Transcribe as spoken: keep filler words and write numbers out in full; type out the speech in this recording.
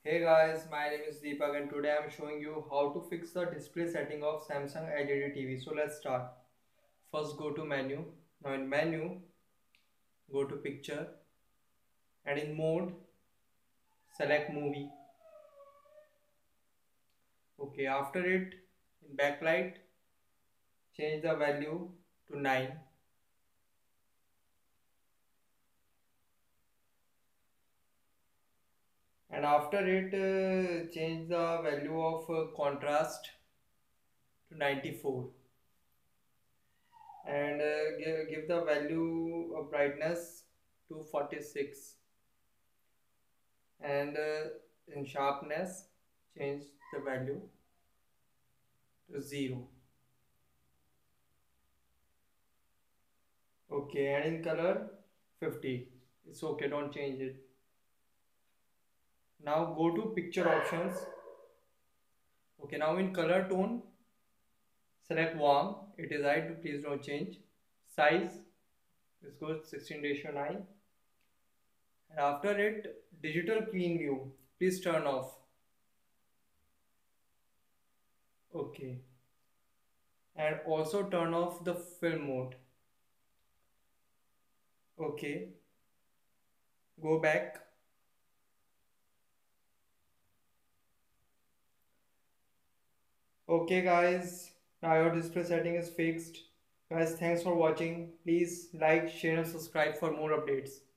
Hey guys, my name is Deepak and today I am showing you how to fix the display setting of Samsung L E D T V. So let's start. First go to menu. Now in menu, go to picture and in mode, select movie. Okay, after it, in backlight, change the value to nine. And after it, uh, change the value of uh, contrast to ninety-four. And uh, give, give the value of brightness to forty-six, and uh, in sharpness change the value to zero. Okay, and in color fifty. It's okay, don't change it. Now go to picture options. Okay, now in color tone, select warm. It is right, please don't change. Size, let's go sixteen ratio nine. And after it, digital clean view, please turn off. Okay, and also turn off the film mode. Okay, go back. Okay guys, now your display setting is fixed. Guys, thanks for watching. Please like, share and subscribe for more updates.